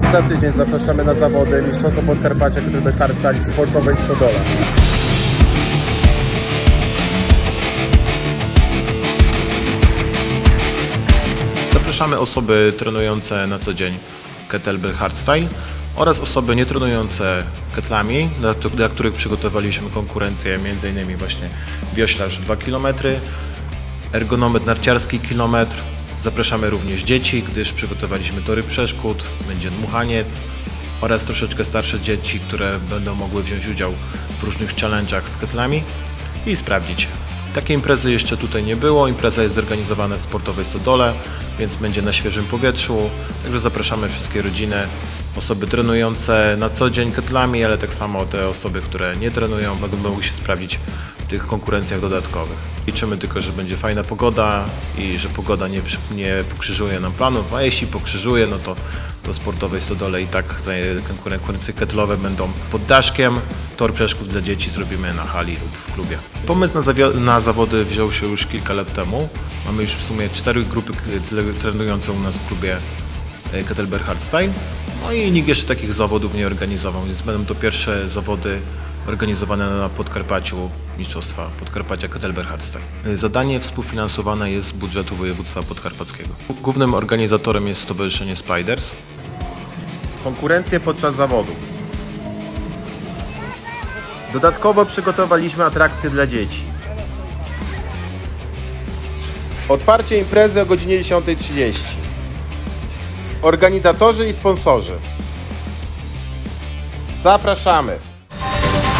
Za tydzień zapraszamy na zawody Mistrzostwa Podkarpacia Kettlebell Hardstyle w sportowej Stodole. Zapraszamy osoby trenujące na co dzień Kettlebell Hardstyle oraz osoby nietrenujące ketlami, dla których przygotowaliśmy konkurencję, m.in. właśnie wioślarz 2 km, ergonometr narciarski kilometr. Zapraszamy również dzieci, gdyż przygotowaliśmy tory przeszkód, będzie dmuchaniec oraz troszeczkę starsze dzieci, które będą mogły wziąć udział w różnych challenge'ach z ketlami i sprawdzić. Takiej imprezy jeszcze tutaj nie było, impreza jest zorganizowana w sportowej Stodole, więc będzie na świeżym powietrzu, także zapraszamy wszystkie rodziny, osoby trenujące na co dzień ketlami, ale tak samo te osoby, które nie trenują, będą mogły się sprawdzić w tych konkurencjach dodatkowych. Liczymy tylko, że będzie fajna pogoda i że pogoda nie pokrzyżuje nam planów, a jeśli pokrzyżuje, no to sportowej Stodole i tak konkurencje kettlowe będą pod daszkiem. Tor przeszkód dla dzieci zrobimy na hali lub w klubie. Pomysł na zawody wziął się już kilka lat temu. Mamy już w sumie 4 grupy trenujące u nas w klubie Kettlebell Hardstyle. No i nikt jeszcze takich zawodów nie organizował, więc będą to pierwsze zawody organizowane na Podkarpaciu, Mistrzostwa Podkarpacia Kettlebell Hardstyle. Zadanie współfinansowane jest z budżetu województwa podkarpackiego. Głównym organizatorem jest Stowarzyszenie Spiders. Konkurencje podczas zawodów. Dodatkowo przygotowaliśmy atrakcje dla dzieci. Otwarcie imprezy o godzinie 10:30. Organizatorzy i sponsorzy. Zapraszamy!